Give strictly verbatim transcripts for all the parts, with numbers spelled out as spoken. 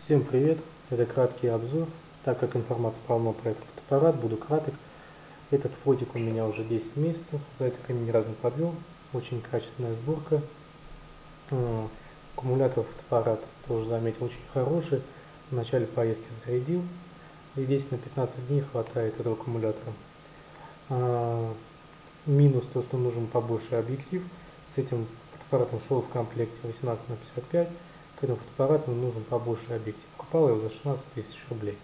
Всем привет! Это краткий обзор. Так как информации полно про этот фотоаппарат, буду краток. Этот фотик у меня уже десять месяцев. За это время ни разу не подвел. Очень качественная сборка. Аккумулятор фотоаппарата тоже заметил очень хороший. В начале поездки зарядил. И десять на пятнадцать дней хватает этого аккумулятора. Минус то, что нужен побольше объектив. С этим фотоаппаратом шел в комплекте восемнадцать на пятьдесят пять. К этому фотоаппарату нужен побольше объектив. Покупал его за шестнадцать тысяч рублей.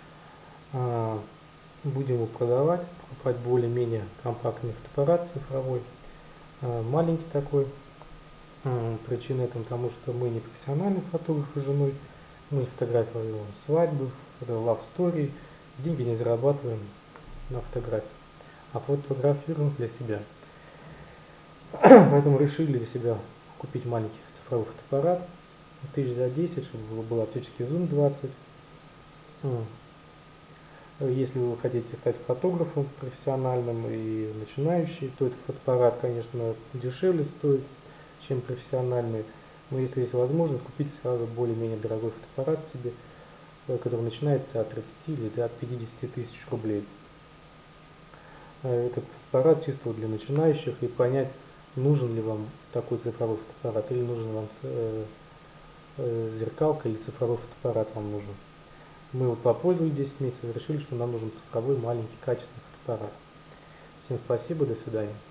Будем его продавать, покупать более-менее компактный фотоаппарат цифровой. Маленький такой. Причина этому тому, что мы не профессиональные фотографы с женой. Мы фотографируем свадьбы, love story. Деньги не зарабатываем на фотографии, а фотографируем для себя. Поэтому решили для себя купить маленький цифровой фотоаппарат. Тысяч за десять, чтобы был оптический зум двадцать. Если вы хотите стать фотографом профессиональным и начинающий, то этот фотоаппарат, конечно, дешевле стоит, чем профессиональный. Но если есть возможность, купить сразу более-менее дорогой фотоаппарат себе, который начинается от тридцати или от пятидесяти тысяч рублей. Этот фотоаппарат чисто для начинающих, и понять, нужен ли вам такой цифровой фотоаппарат, или нужен вам зеркалка, или цифровой фотоаппарат вам нужен. Мы вот попользовались десять месяцев и решили, что нам нужен цифровой маленький качественный фотоаппарат. Всем спасибо, до свидания.